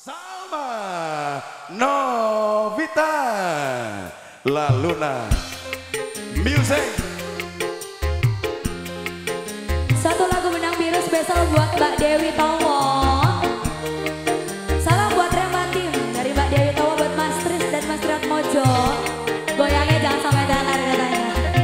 Salma Novita La Luna Music. Satu lagu Benang Biru spesial buat Mbak Dewi Towo. Salam buat Rema Tim dari Mbak Dewi Towo buat Mas Tris dan Mas Triat Mojo. Goyangnya jangan sampai danar katanya.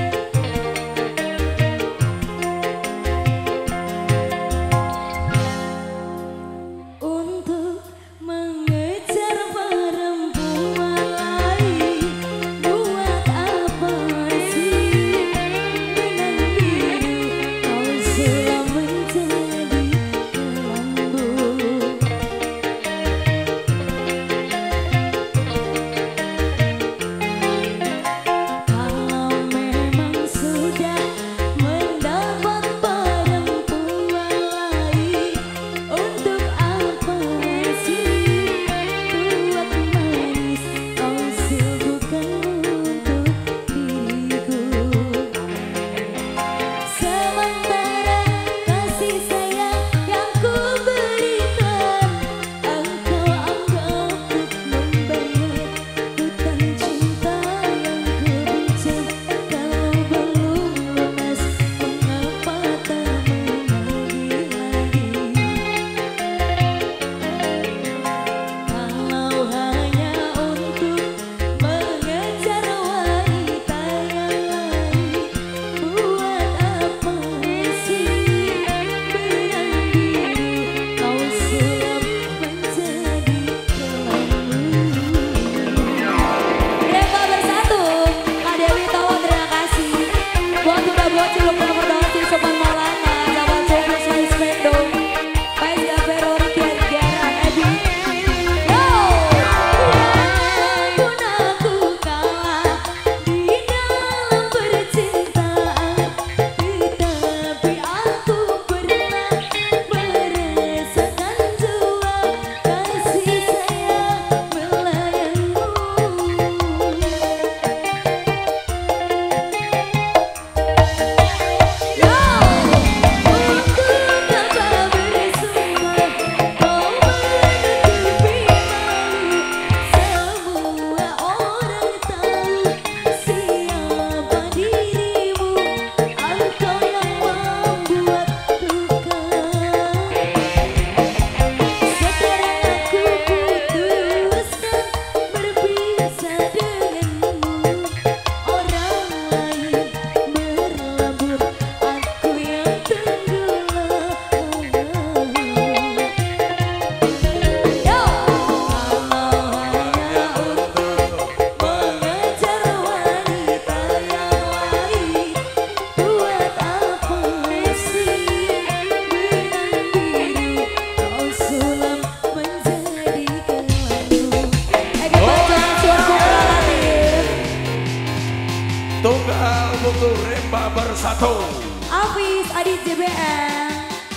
Tunggal Putu Remba Bersatu Afis Adit JBM,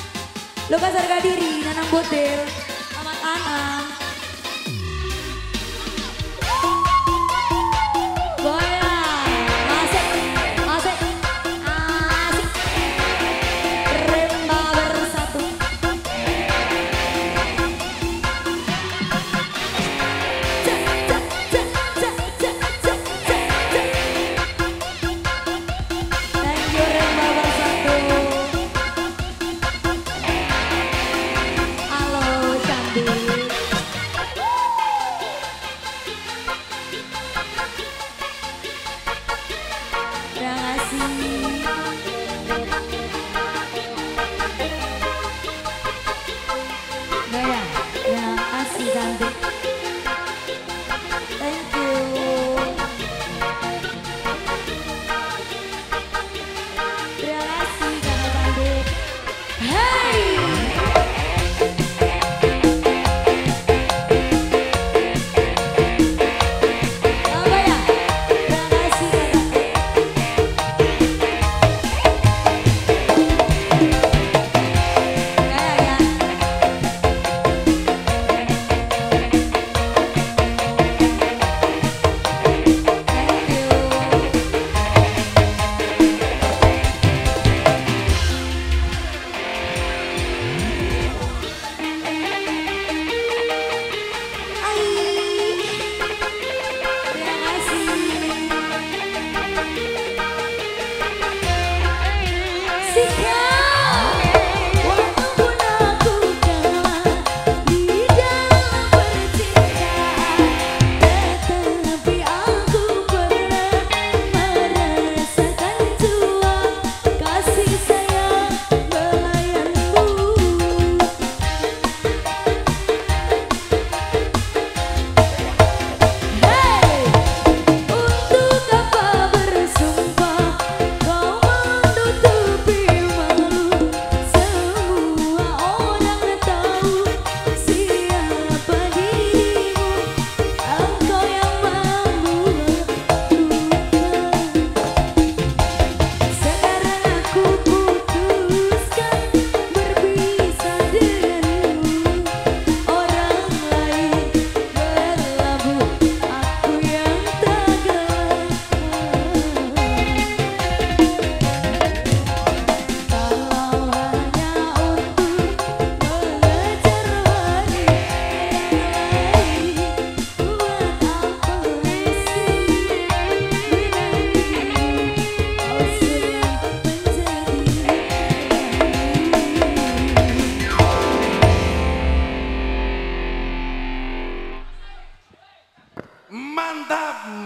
Lukas Harga Diri, Nanang Botil, Ahmad Anang. Goyang, asik, asik, asik. Remba Bersatu. Cek, cek, cek, cek, cek, cek, cek, cek. Thank you Remba Bersatu. Halo.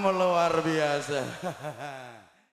luar biasa.